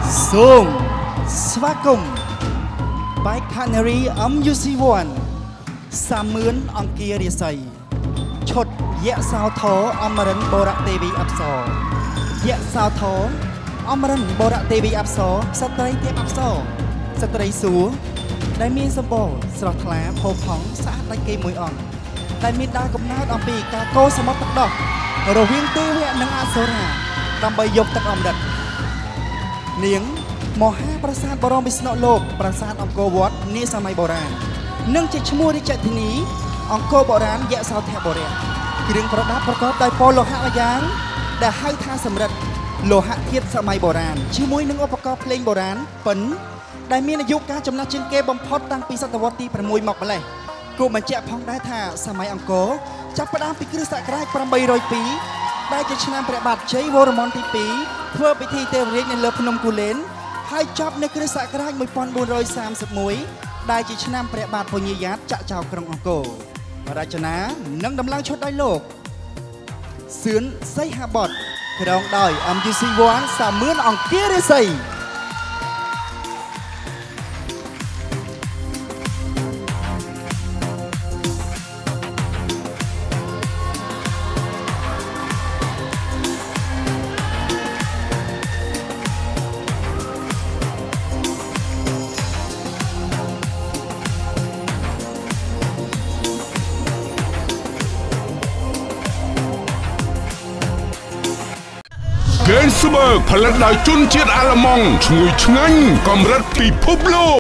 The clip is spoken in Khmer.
សូមស្វាគមន៍ Bike Canary MUC1 30,000អង្គារិស័យឈុតយៈសោធរអមរិនបរៈទេវីអប្សរយៈសោធរអមរិនបរៈទេវីអប្សរស្ត្រីទេពអប្សរស្ត្រីសួរដែលមានសម្បូរស្រស់ថ្លាផូរផង់ស្អាតដាច់គេមួយអង្គដែលមានដើរកំណើតអំពីការកោសមុទ្រទឹកដោះរវាងទេវៈនិងអសុរាដើម្បីយកទឹកអមរិតនាងមហាប្រាសាទបរមវិស្ណុលោកប្រាសាទអង្គរវត្តនាសម័យបុរាណនិងជាឈ្មោះរាជធានីអង្គរបុរាណយៈសោធបុរៈគ្រឿងប្រដាប់ប្រកបដោយពណ៌លោហៈយ៉ាងដែលហៅថាសម្រិទ្ធលោហៈធាតុសម័យបុរាណជាមួយនឹងឧបករណ៍ភ្លេងបុរាណពិណដែលមានអាយុកាលចំណាស់ជាងគេបំផុតតាំងពីសតវត្សទី6មកម្លេះគួរបញ្ជាក់ផងដែរថាសម័យអង្គរចាប់ផ្ដើមពីគ្រិស្តសករាជ802ដែលជាឆ្នាំព្រះបាទជ័យវរ្ម័នទី2ធ្វើពិធីទេវរាជនៅលើភ្នំគូលែនហើយចប់នៅគ្រិស្តសករាជ1431ដែលជាឆ្នាំព្រះបាទពញាយ៉ាតចាក់ចោលក្រុងអង្គររចនានិងដំឡើងឈុតដោយលោកសឿនសីហាបតក្រងដោយ MUC1 30,000អង្គារិស័យ Gainsbourg ផលិតដោយជនជាតិអាល្លឺម៉ង់ឈ្ងុយឆ្ងាញ់កម្រិតពិភពលោក